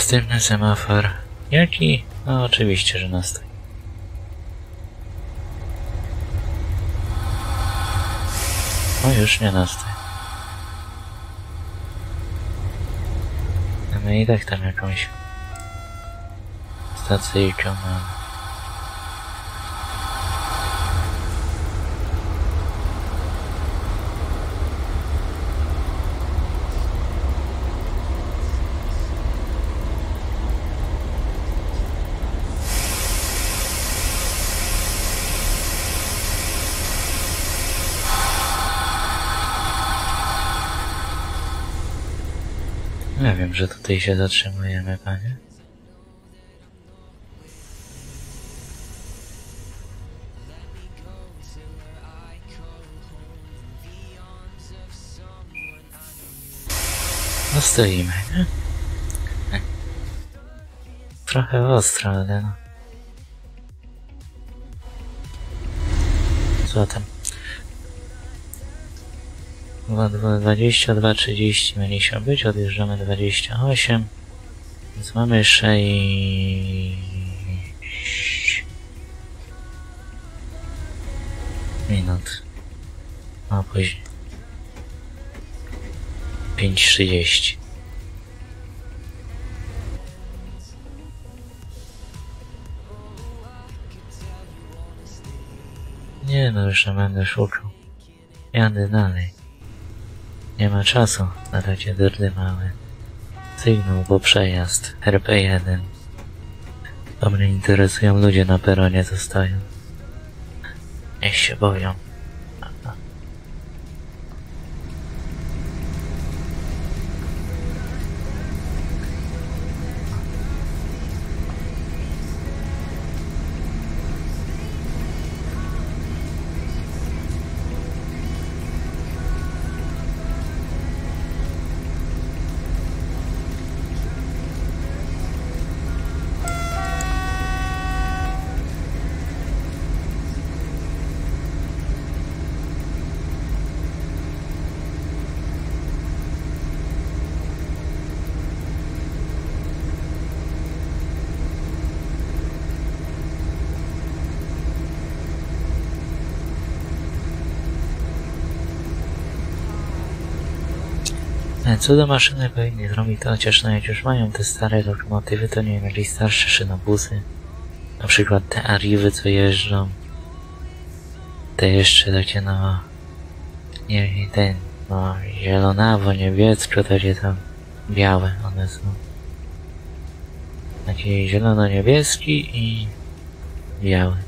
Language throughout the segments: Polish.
Następny semafor. Jaki? No oczywiście, że nastoi. O, już nie nastoi. A my i tak tam jakąś stacyjkę mamy. Ja wiem, że tutaj się zatrzymujemy, panie. No stoimy, nie? Trochę ostro, ale no. Co tam? 22:30 mieliśmy być, odjeżdżamy 28, więc mamy 6 minut, a później 5:30. Nie no, już nie będę szukał. Jadę dalej. Nie ma czasu na takie dyrdy małe. Sygnał, bo przejazd. RP1. To mnie interesują, ludzie na peronie zostają. Niech się boją. Co do maszyny powinni zrobić to, chociaż no jak już mają te stare lokomotywy, to nie wiem, jakieś starsze szynobusy. Na przykład te Arrivy, co jeżdżą. Te jeszcze takie no... Nie wiem, ten... No, zielonawo, niebiesko, takie tam... Białe one są. Taki zielono-niebieski i... biały.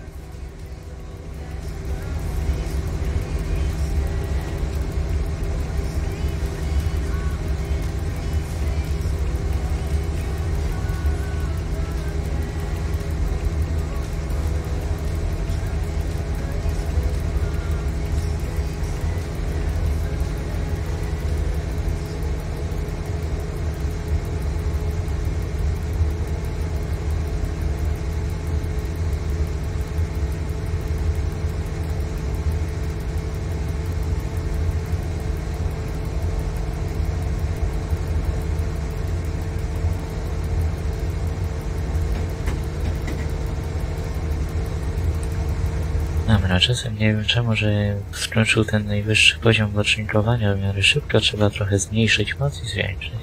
Dobra, czasem nie wiem czemu, że skończył ten najwyższy poziom bocznikowania w miarę szybko, trzeba trochę zmniejszyć moc i zwiększyć.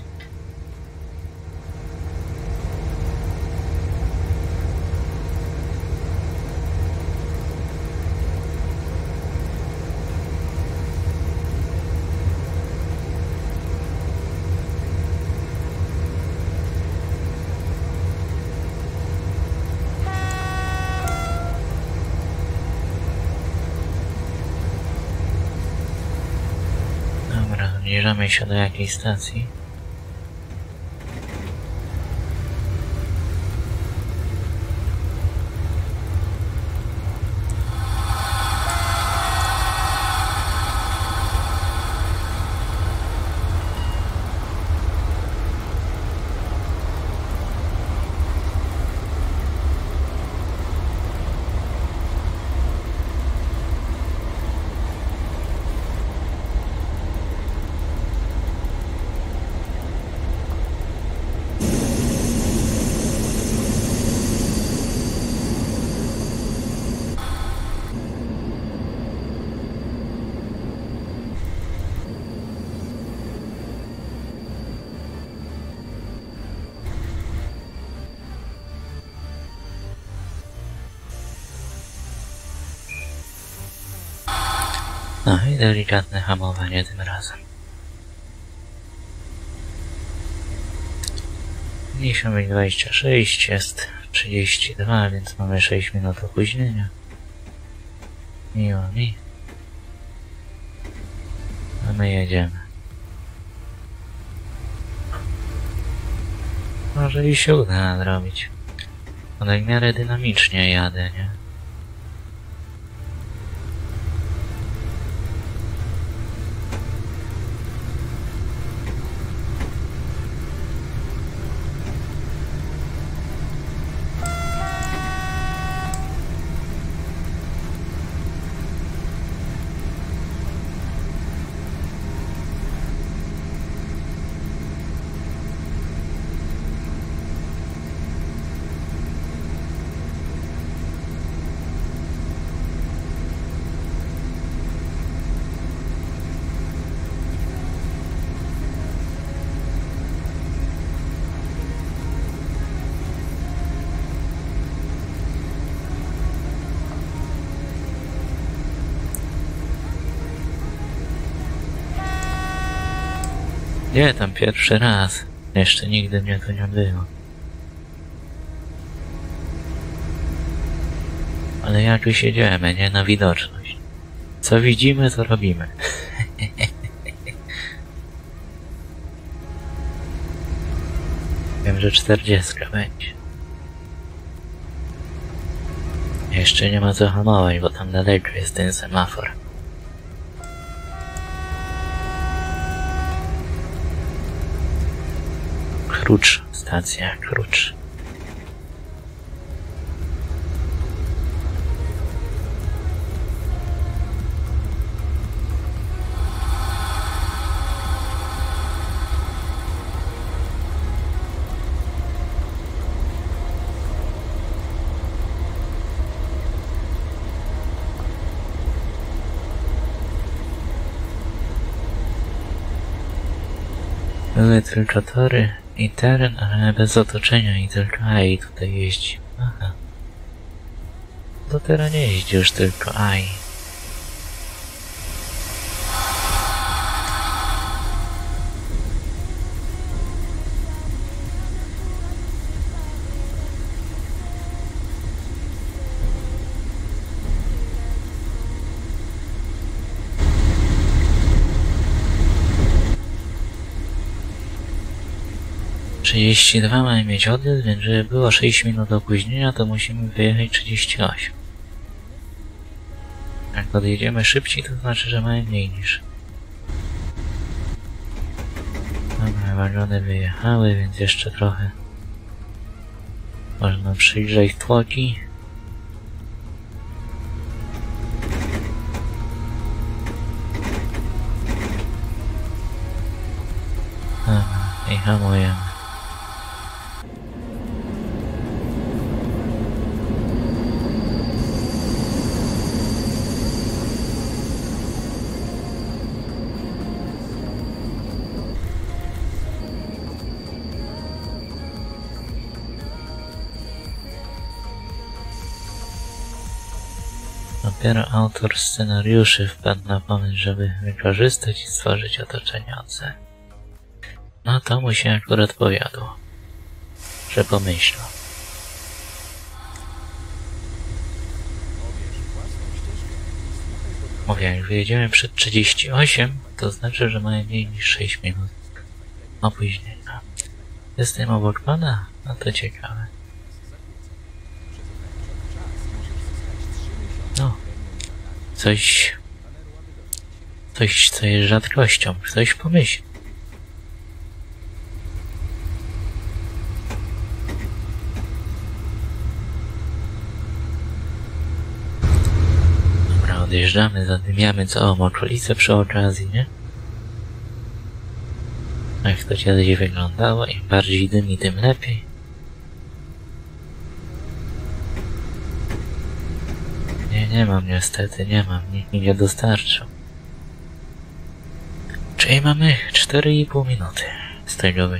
Zbliżamy się do jakiejś stacji. No i delikatne hamowanie tym razem. Musi być 26, jest 32, więc mamy 6 minut opóźnienia. Miło mi. A my jedziemy. Może i się uda nadrobić. One w miarę dynamicznie jadę, nie? Nie, tam pierwszy raz. Jeszcze nigdy mnie to nie było. Ale jakoś jedziemy, nie? Na widoczność. Co widzimy, to robimy. Wiem, że 40 będzie. Jeszcze nie ma co hamować, bo tam daleko jest ten semafor. Krucz, stacja Krucz. Były tylko tory i teren, ale bez otoczenia i tylko AI tutaj jeździ. Aha. To teraz nie jeździ już tylko AI. Dwa mamy mieć odjazd, więc żeby było 6 minut opóźnienia, to musimy wyjechać 38. Jak podjedziemy szybciej, to znaczy, że mamy mniej niż. Dobra, wagony wyjechały, więc jeszcze trochę można przyjrzeć tłoki. Dobra, i hamujemy. Dopiero autor scenariuszy wpadł na pomysł, żeby wykorzystać i stworzyć otoczenie OC. No to mu się akurat powiodło, że pomyślał. Mówię, jak wyjedziemy przed 38, to znaczy, że mamy mniej niż 6 minut opóźnienia. Jestem obok pana? No to ciekawe. No. Coś, co jest rzadkością. Ktoś pomyśli. Dobra, odjeżdżamy, zadymiamy całą okolicę przy okazji, nie? Jak to kiedyś wyglądało, im bardziej dymi, tym lepiej. Nie mam niestety, nie mam, nikt mi nie dostarczył. Czyli mamy 4,5 minuty z tego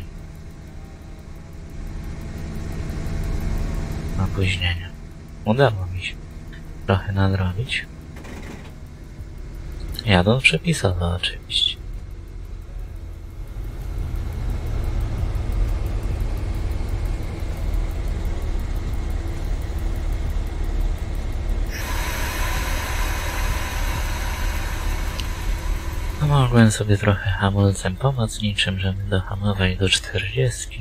opóźnienia. Udało mi się trochę nadrobić. Jadą przepisowo oczywiście. No mogłem sobie trochę hamulcem pomocniczym, żeby dohamować do 40.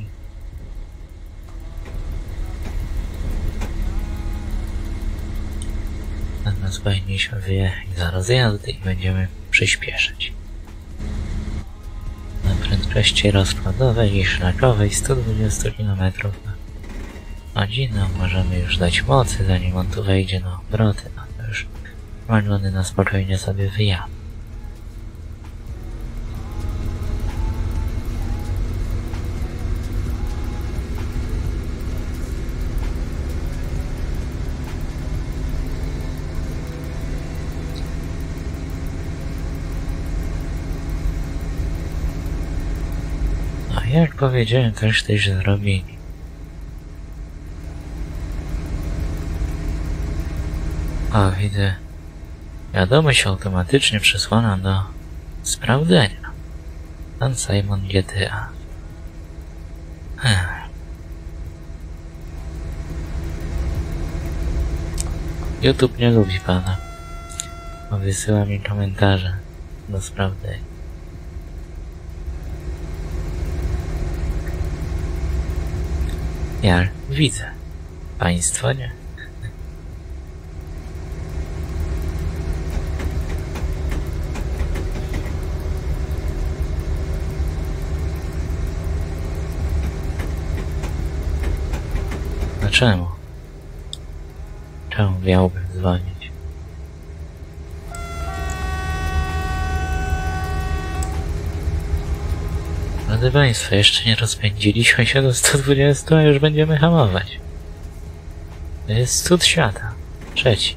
Natomiast powinniśmy wyjechać za rozjazdy i będziemy przyspieszać. Na prędkości rozkładowej i szlakowej 120 km na godzinę możemy już dać mocy, zanim on tu wejdzie na obroty. No to już wagony na spokojnie sobie wyjadą. Jak powiedziałem, też coś zrobili. O, widzę. Wiadomość automatycznie przesłana do sprawdzenia. Pan Simon GTA. YouTube nie lubi pana. Bo wysyła mi komentarze do sprawdzenia. Ja widzę. Państwo nie. A czemu? Czemu miałbym dzwonić? Drodzy Państwo, jeszcze nie rozpędziliśmy się do 120, a już będziemy hamować. To jest cud świata. Trzeci.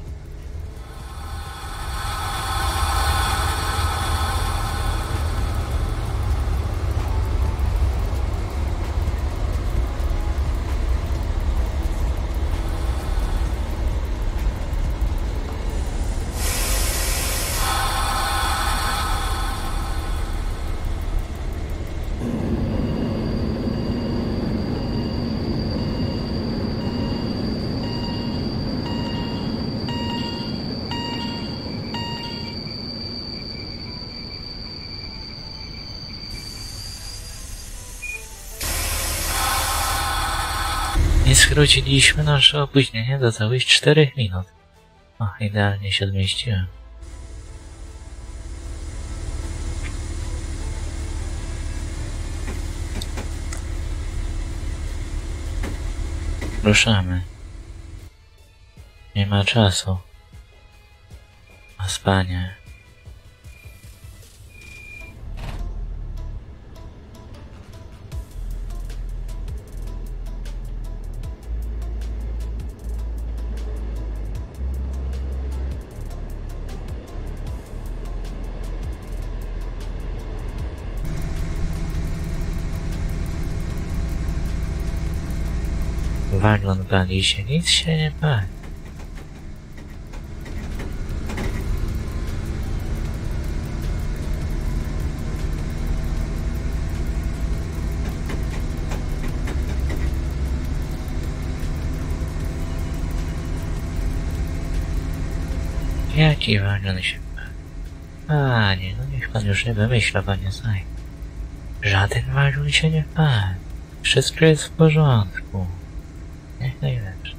I skróciliśmy nasze opóźnienie do całych 4 minut. O, idealnie się zmieściłem. Ruszamy. Nie ma czasu na spanie. Wagon pali się, nic się nie pali. Jaki wagon się pali? Panie, no niech pan już nie wymyśla, panie Simon. Żaden wagon się nie pali. Wszystko jest w porządku. Jak najlepsze.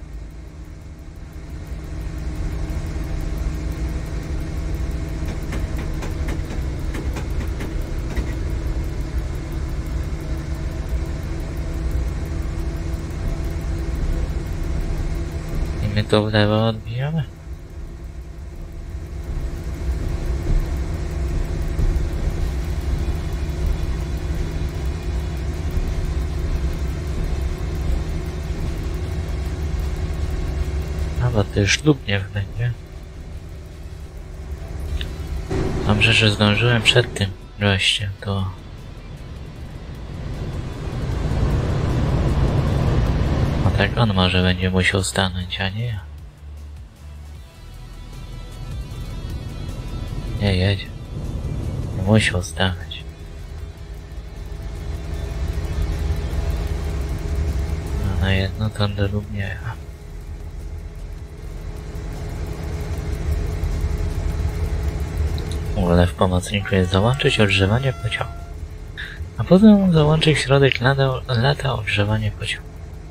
I my to w lewo odbijamy? Bo to już ślubnie będzie. Dobrze, że zdążyłem przed tym gościem, to... No tak on może będzie musiał stanąć, a nie ja. Nie jedzie. Musiał stawać. No na jedno tondę lub nie. Ale w pomocniku jest załączyć ogrzewanie pociągu. A potem załączyć środek lata ogrzewanie pociągu.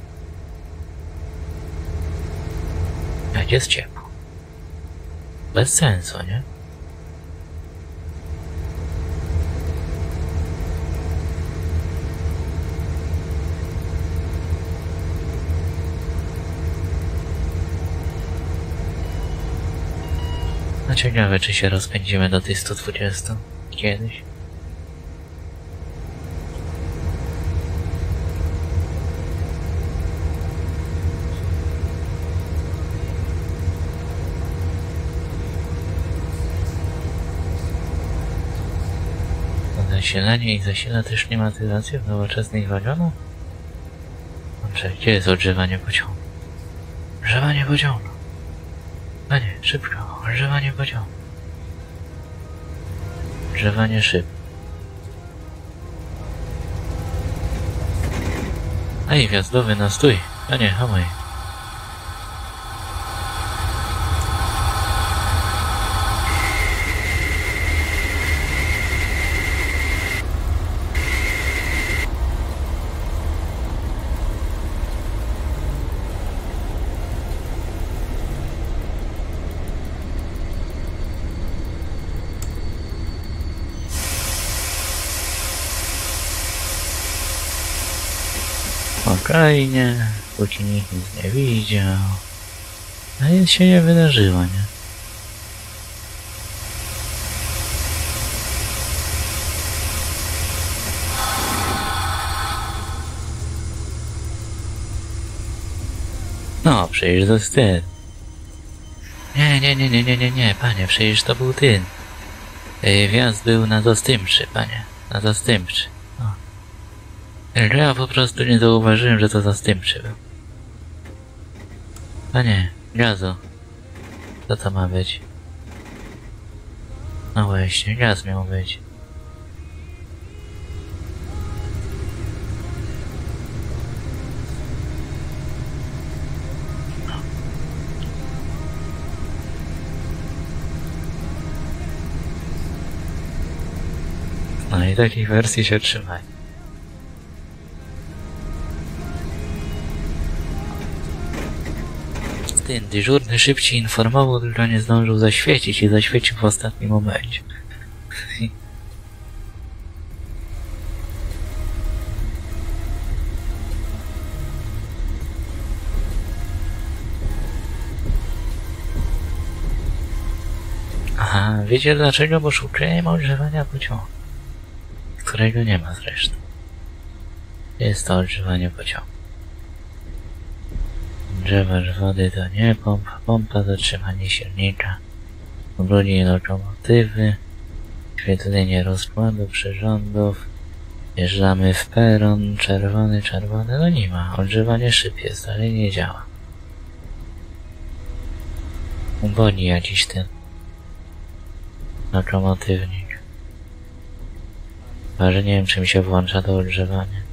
Jak jest ciepło. Bez sensu, nie? No ciekawe, czy się rozpędzimy do tych 120 kiedyś. Zasilanie i zasila też klimatyzację w nowoczesnych wagonach? Dobrze, gdzie jest ogrzewanie pociągu? Ogrzewanie pociągu! Panie, szybko, ogrzewanie pociągu. Ogrzewanie szyb. Ej, wjazdowy, na stój! Panie, hamuj. Spokojnie, póki nikt nic nie widział. A nic się nie wydarzyło, nie? No, przecież to jest ty. Nie, panie, przecież to był ty. Wjazd był na zastępczy, panie, na zastępczy. Ja po prostu nie zauważyłem, że to zastępczy był. Panie, gazu. Co to ma być? No właśnie, gaz miał być. No i takiej wersji się trzymaj. Ten dyżurny szybciej informował, tylko nie zdążył zaświecić i zaświecił w ostatnim momencie. Aha, wiecie dlaczego? Bo szukałem ogrzewania pociągu, którego nie ma zresztą. Jest to ogrzewanie pociągu. Ogrzewacz wody to nie pompa, pompa zatrzymanie silnika, obroni lokomotywy, świetlenie rozkładu przyrządów, wjeżdżamy w peron, czerwony, no nie ma, ogrzewanie szyb jest, ale nie działa. Ubodzi jakiś ten lokomotywnik. Chyba, że nie wiem, czym się włącza to ogrzewanie.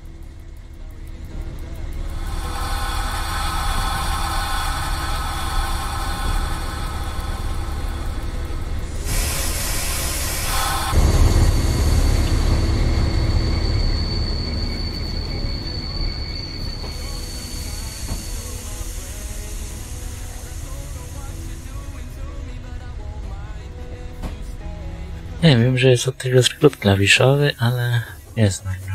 Nie wiem, że jest od tego skrót klawiszowy, ale nie znam go.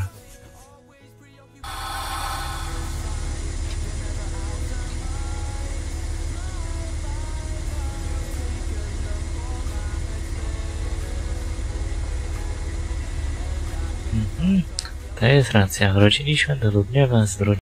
To jest racja, wróciliśmy do Ludniewa z